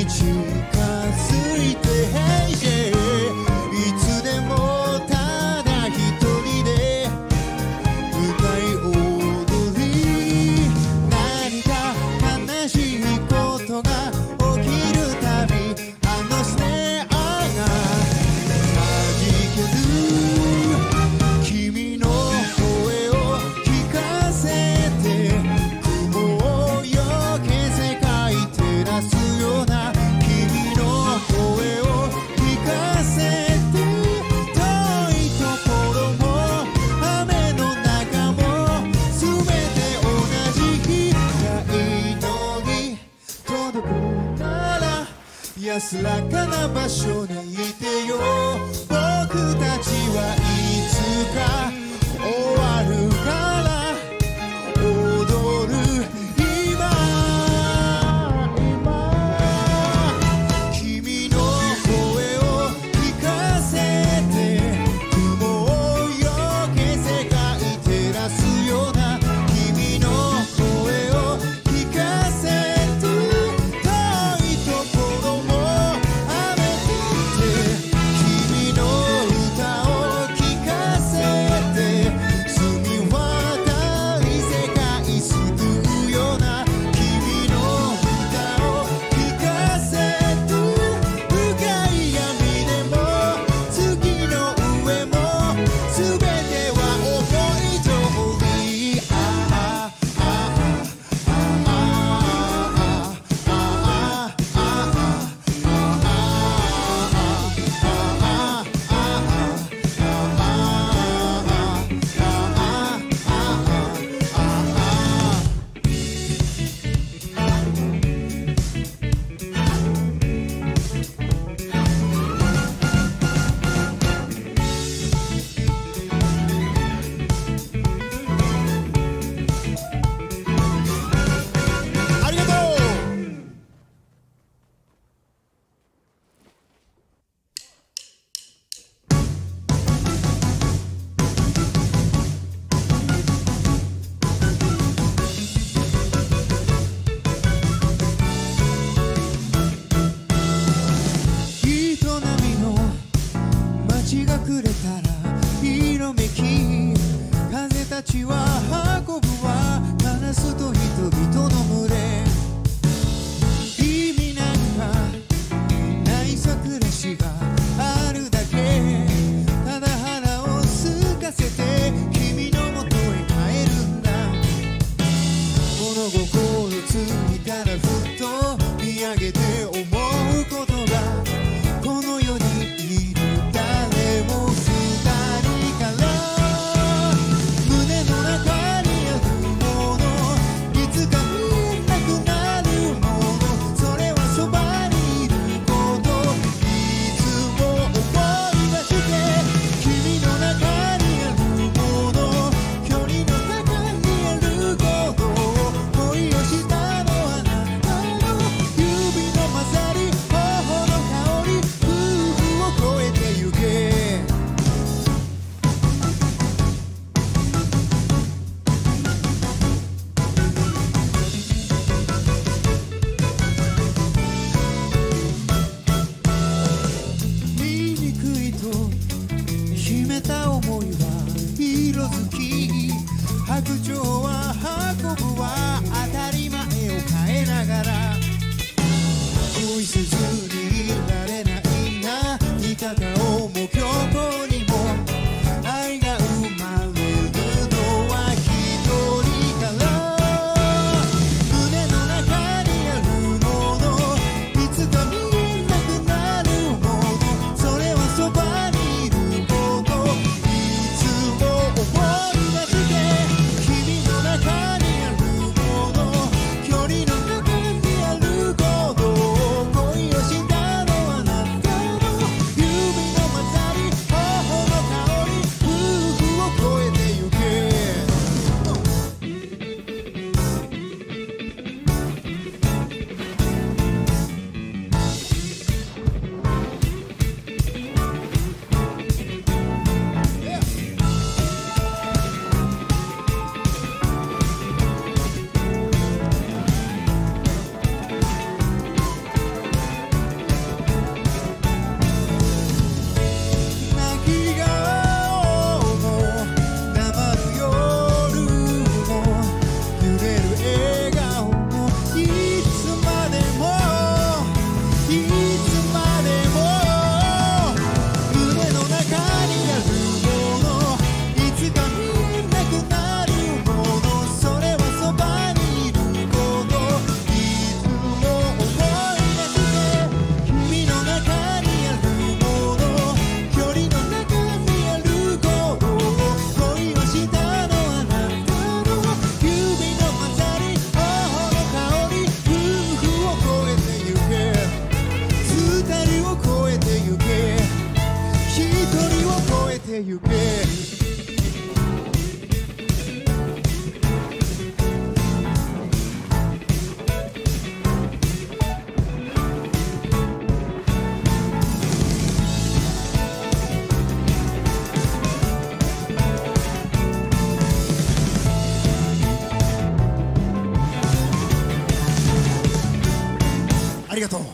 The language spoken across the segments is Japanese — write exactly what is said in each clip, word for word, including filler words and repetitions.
安らかな場所にいてよ。僕たちはいつか終わるから踊る今今君の声を聞かせて雲をよけ世界照らすような君の声を聞かせて遠いところもくれたら色めき風たちは運ぶわ話すと人々の群れ意味なんかないさ暮らしがあるだけただ腹を空かせて君のもとへ帰るんだ物心ついたらふっと見上げて思うことがこの世にいる誰も二人から胸の中にあるものいつか見えなくなるものそれはそばにいることいつも思い出して君の中にあるもの距離の中にあること恋をしたのはあなたの指の混ざり頬の香り夫婦を超えてゆけ醜いと秘めた想いは色づき白鳥は運ぶは当たり前を変えながら恋せずにいられないな見た顔も虚構にも愛が生まれるのは一人から胸の中にあるものいつか見えなくなるものそれはそばにいることいつも思い出して君の中にあるもの距離の中にあること恋をありがとう。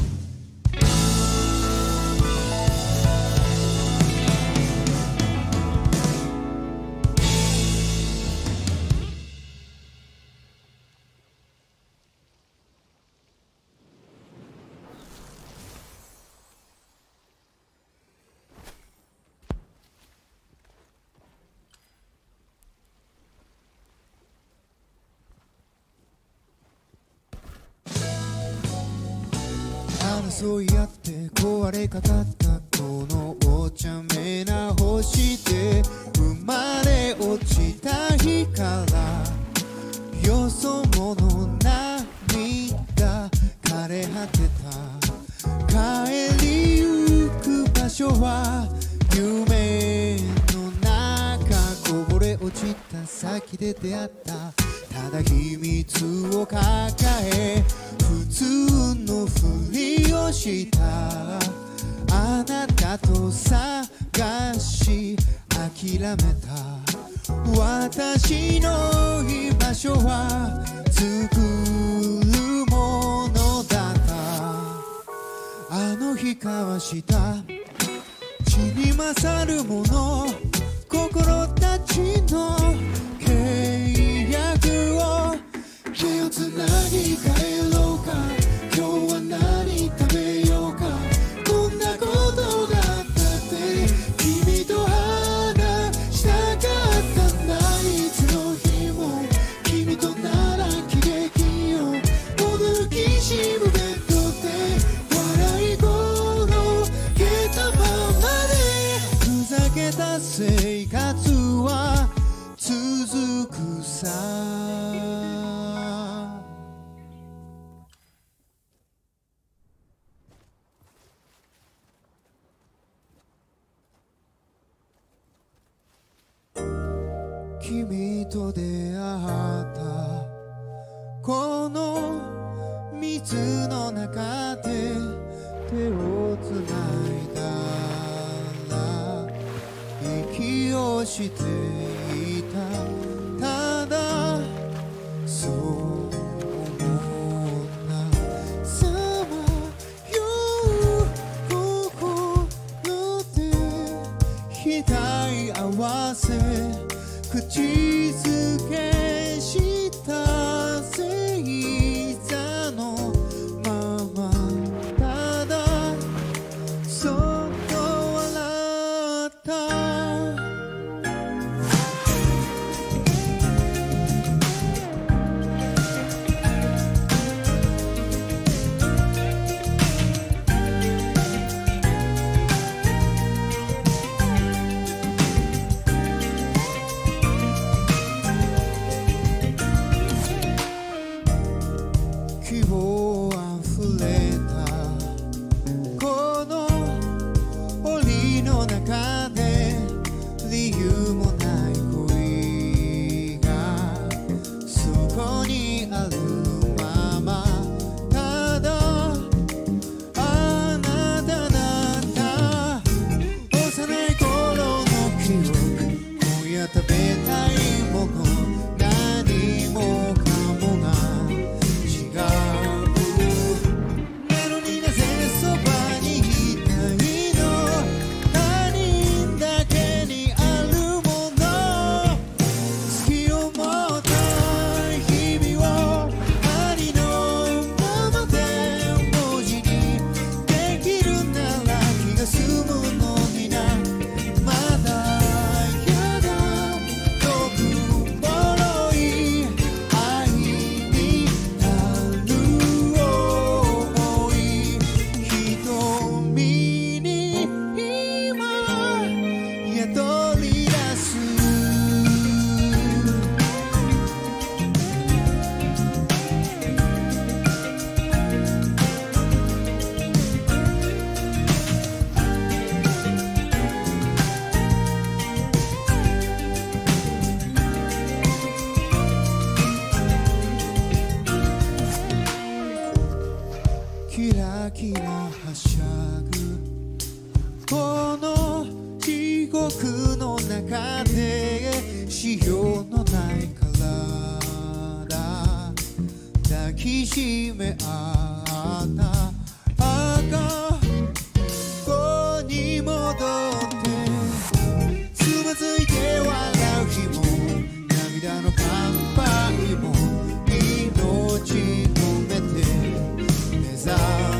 争い合って壊れかかったこのお茶目な星で生まれ落ちた日からよそ者涙枯れ果てた帰りゆく場所は夢の中こぼれ落ちた先で出会ったただ秘密を抱え普通のふりをしたあなたと探し諦めた私の居場所は作るものだったあの日交わした血に勝るもの心たちの契約を手をつなぎ帰ろうか今日は何食べようかこんなことがあったって君と話したかったんだいつの日も君となら喜劇よ驚きしむベッドで笑い転げたままでふざけた生活は続くさ君と出会ったこの水の中で手をつないだら息をしていたただそう思ったさまよう心で額合わせ口づけした星座のままただそっと笑った希望あふれたこの檻の中で理由もない恋がそこにあるままただあなただった幼い頃の記憶今夜食べたいもの何もかもがキラキラはしゃぐこの地獄の中でしようのない体抱きしめ合った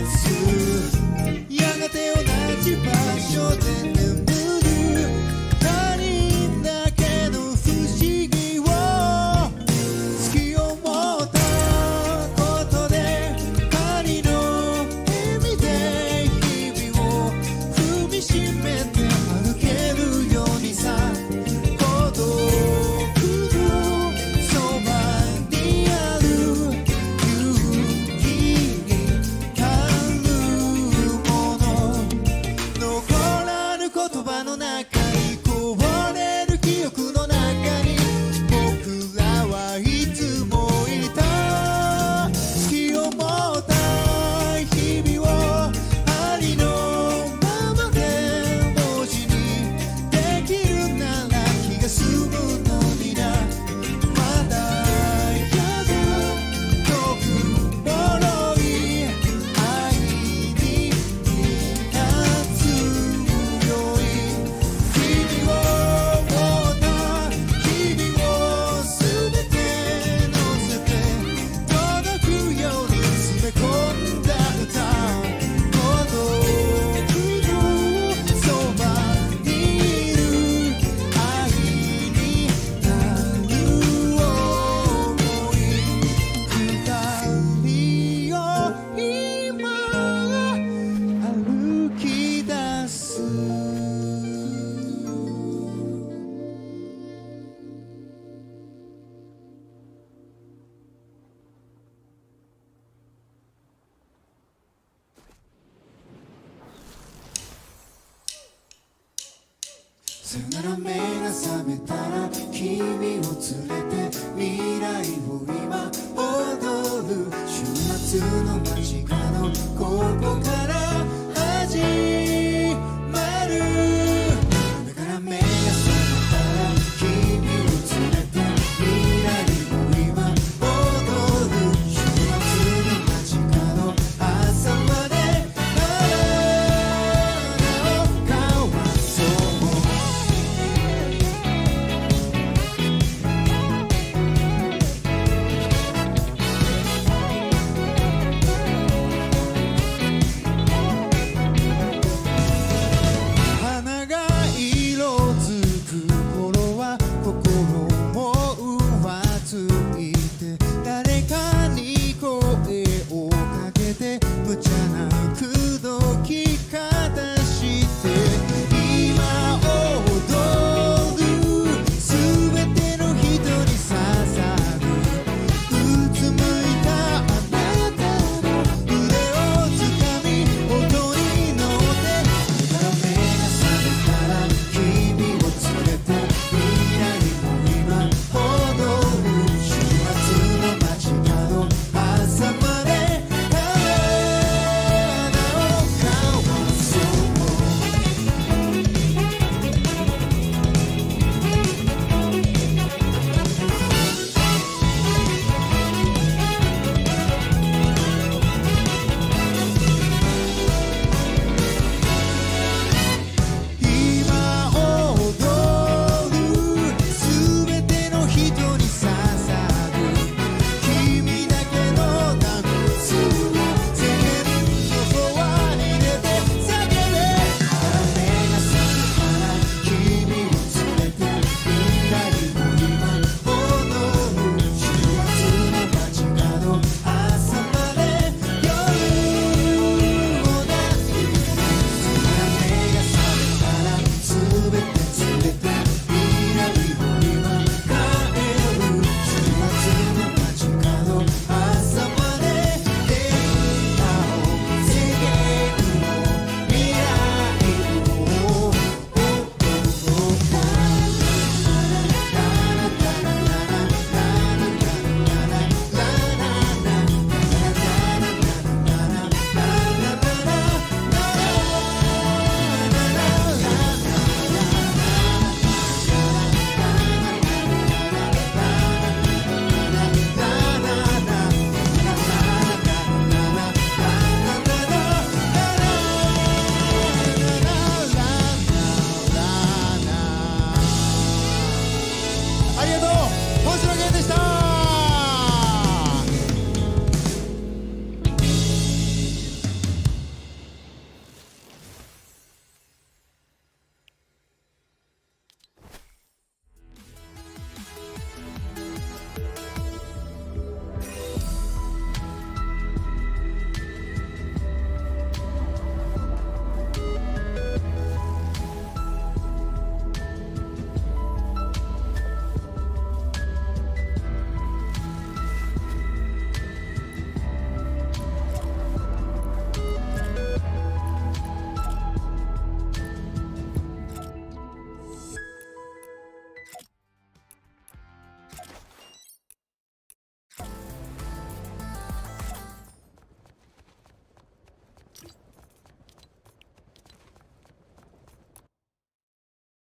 つやがて同じ場所で眠る他人だけの不思議を突き思ったことで仮の意味で日々を踏みしめて歩けるようにさ孤独のそばにある勇気に足るもの残らぬ言葉の中にこぼれる記憶の中に僕らはいつもいた突き思った日々をありのままで文字にできるなら気が済むのになまだやだ遠く脆い愛に立つよい君を持った日々を全て乗せて届くように詰め込んだ歌孤独のそばにいる愛になる想い二人を今歩き出すさよなら目が覚めたら君を連れて未来を今踊る週末の街角ここから始まる夢から目が覚めたら君を連れて未来を今踊る週末の街角朝まで体を交わそう花が色づく頃は心も浮ついて誰かに声をかけて無茶な口説き